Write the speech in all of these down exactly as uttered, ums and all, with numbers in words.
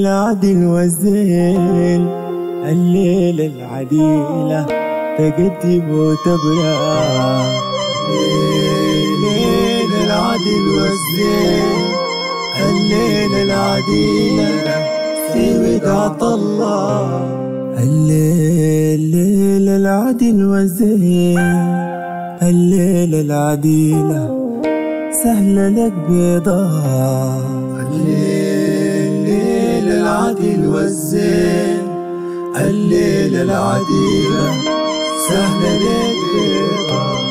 العدل والزين، الليلة العديلة تقدم وتبرع. الليلة العدل والزين، الليلة العديلة في وداعة الله. الليلة العدل والزين، الليلة العديلة سهلة لك بيضاء. الليلة العدل والزين، الليلة العديلة سهلة لك بيضاء.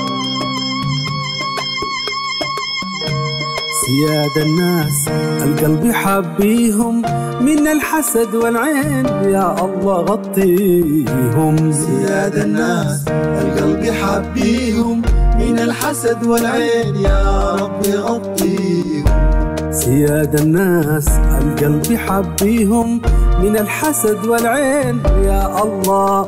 سيادة الناس القلب حبيهم من الحسد والعين، يا الله غطيهم. سيادة الناس القلب حبيهم من الحسد والعين، يا ربي غطيهم. سيادة الناس القلب حبيهم من الحسد والعين، يا الله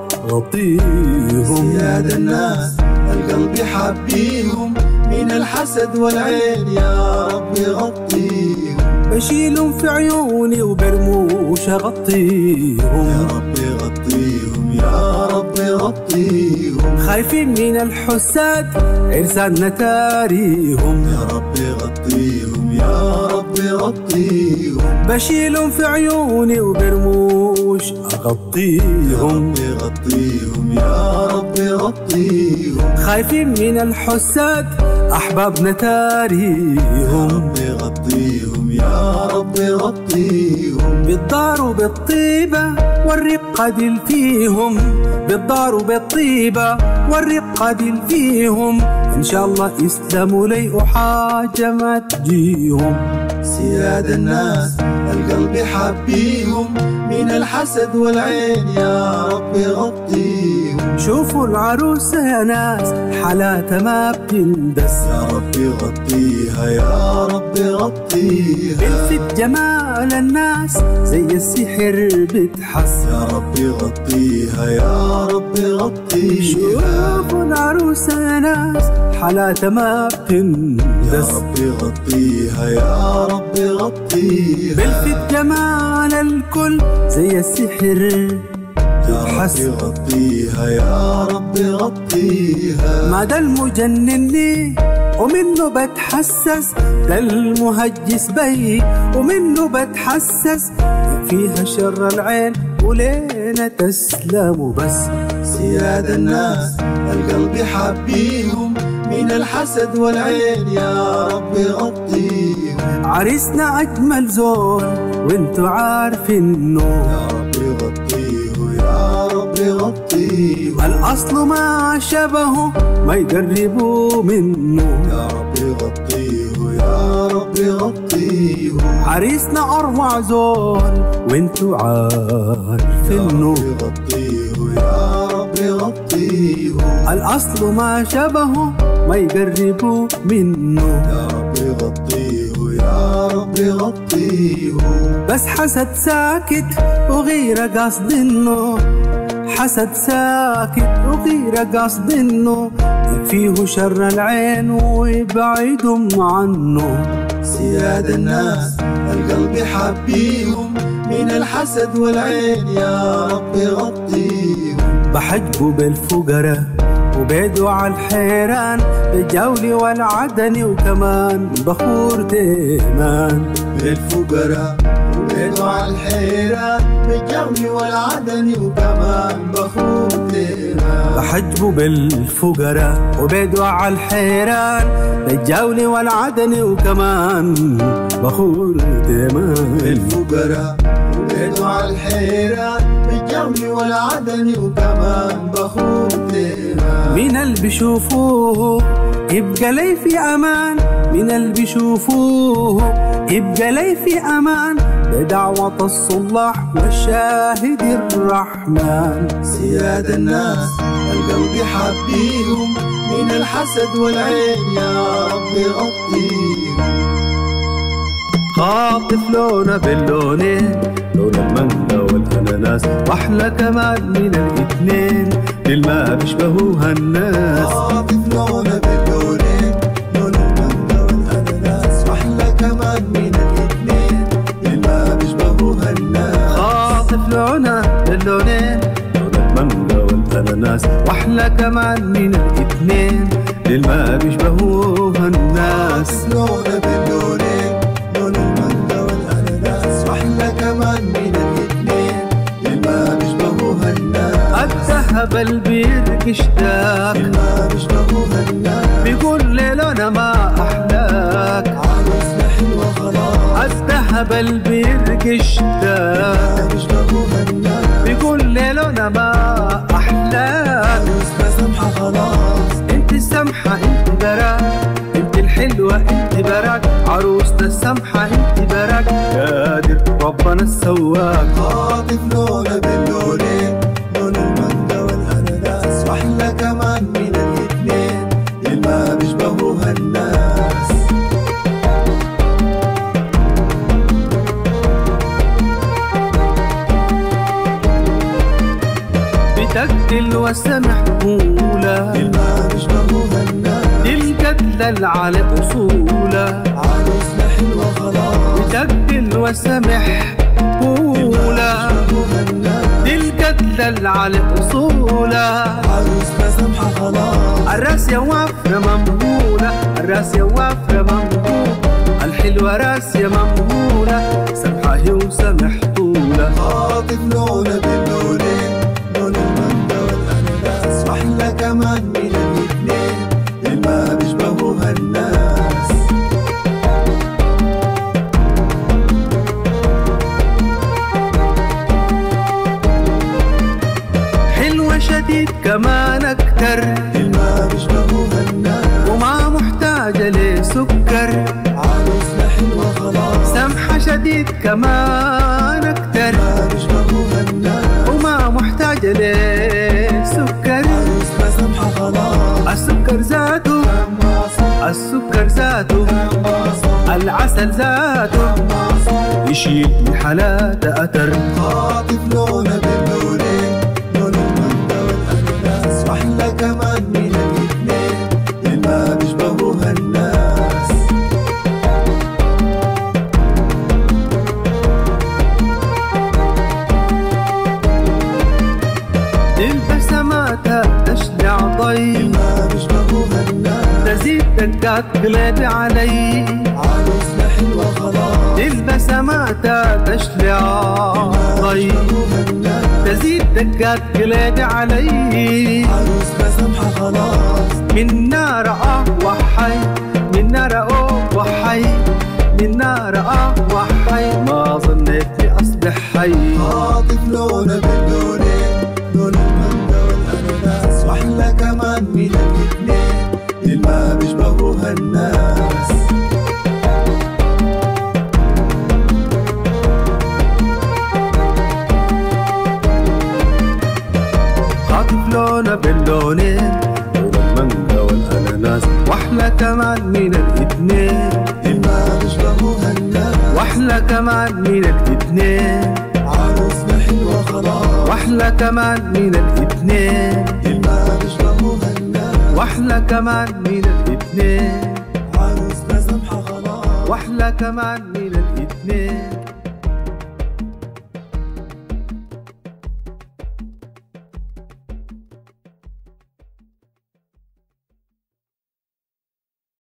غطيهم. سيادة الناس القلب حبيهم من الحسد والعين، يا ربي غطيهم. بشيلهم في عيوني وبرموش اغطيهم، يا ربي غطيهم، يا ربي غطيهم. خايفين من الحساد عرسان نتاريهم، يا ربي غطيهم، يا ربي غطيهم. بشيلهم في عيوني وبرموش اغطيهم، يا ربي غطيهم، يا ربي غطيهم. خايفين من الحساد احبابنا تاريهم، يا ربي غطيهم، يا ربي غطيهم. بالدار وبالطيبة والرقة دل فيهم، بالدار وبالطيبة والرقة دل فيهم. إن شاء الله يسلموا لي وحاجة ما تجيهم. سيادة الناس القلب حبيهم من الحسد والعين، يا ربي غطيهم. شوفوا العروسة يا ناس حالاتها ما بتندس، يا ربي غطيها، يا ربي غطيها. بنت جمال الناس زي السحر بتحس، يا ربي غطيها، يا ربي غطيها. شوفوا العروسة يا ناس حالاتها ما بتندس، يا ربي غطيها، يا ربي غطيها. بلفت جمال الكل زي السحر يا ربي غطيها، يا ربي غطيها. ما ده المجنن لي ومنه بتحسس، ده المهجس بي ومنه بتحسس. فيها شر العين ولينا تسلم بس. سيادة الناس القلب حبيهم من الحسد والعين، يا ربي غطيهم. عريسنا أجمل زول وانتو عارفينه، يا ربي غطيه، يا ربي غطيه. الأصل ما شبهه ما يقربوا منه، يا ربي غطيه، يا ربي غطيه. عريسنا أروع زول وانتو عارفينه، يا ربي غطيه، يا ربي غطيه. الأصل ما شبهه ما يقربوا منه، يا ربي غطيه، يا ربي غطيه. بس حسد ساكت وغيره قصد انه، حسد ساكت وغيره قصد انه فيه شر العين ويبعدهم عنه. سيادة الناس القلب حبيهم من الحسد والعين، يا ربي غطيهم. بحجبوا بالفقراء وبيدوا على الحيران، بالجولي والعدني وكمان بخور تيمان. بالفقراء وبيدوا على الحيران، بالجولي والعدني وكمان بخور تيمان. بحجبوا بالفقراء وبيدوا على الحيران، بالجولي والعدني وكمان بخور تيمان. بالفقراء وبيدوا على الحيران، بالجولي والعدني وكمان بخور تيمان. مين اللي بيشوفوه يبقى لي في امان، مين اللي بيشوفوه يبقى لي في امان، بدعوة الصلاح والشاهد الرحمن. سيادة الناس القلب حبيهم من الحسد والعين، يا ربي غطيهم. خاطف لونه باللونين، لون المانجا والاناناس، واحلى كمان من الاثنين للما بيشبهوها الناس. خاطف لونه باللونين، لون المانجا والاناناس، واحلى كمان من الاثنين للما بيشبهوها الناس. المانجا والأناناس، وأحلى كمان من الاتنين للما بيشبهوها الناس. لونه باللونين، لون المانجا والأناناس، وأحلى كمان من الاتنين للما بيشبهوها الناس. الذهب البيرقش داك للما بيشبهوها الناس، بيقول ليلو أنا ما أحلاك، عروسنا حلوة خلاص. الذهب البيرقش داك بيشبهوها الناس، بيقول ليلو أنا ما أحلاك، عروسنا سمحة خلاص. انت السمحة انت براك، انت الحلوة انت براك، عروسنا السمحة انت براك، قادر ربنا السواك. خاطف لونه باللونين، لون المانجا والأناناس، وأحلى كمان من الاتنين للما بيشبهوها الناس. بتقتل وسمح أولى للما بيشبهوها الناس، القتلة العلى أصولة، عروسنا حلوة خلاص. بتقتل وسمح أولى القتلة العلى أصولة، عروسنا سمحة خلاص. الراس يا وافرة ممهولة، الراس يا وافرة ممهولة، الحلوة راس يا ممهولة، سمحة هي وسمح طولة. خاطف لونه باللونين، لون المانجا والأناناس، وأحلى كمان من الاتنين للما بيشبهوها الناس. حلوة شديد كمان أكتر للما بيشبهوها الناس، وما محتاجة لسكر، عروسنا حلوة خلاص. سمحة شديد كمان أكتر للما بيشبهوها الناس، وما محتاجة لسكر، عروسنا سمحة خلاص. السكر ذاته السكر ذاته العسل ذاته يشيل من حالات أتر. خاطف لونه باللونين، لون المانجا والأناناس، وأحلى كمان من الاتنين للما بيشبهوها الناس. البسماتها تشلع ضي، للما بيشبهوها الناس، تزيد دقات قلبي علي، عروسنا حلوة خلاص. البسماتها تشلع ضي، بيشبهوها الناس، تزيد دقات قلبي علي، عروسنا سمحة خلاص. من نار اه وحي، من نار اه وحي، من نار اه وحي، ما ظنيتني اصبح حي. خاطف لونه باللونين، لون المانجا والأناناس، وأحلى كمان من الاتنين للما بيشبهوها الناس. خاطف لونه باللونين، لون المانجا والاناناس، واحلى كمان من الاتنين للما بيشبهوها الناس، واحلى كمان من الاتنين، عروسنا حلوة خلاص. واحلى كمان من الاتنين، للما بيشبهوها الناس، واحلى كمان من الاتنين، عروسنا سمحة خلاص. واحلى كمان من الاتنين.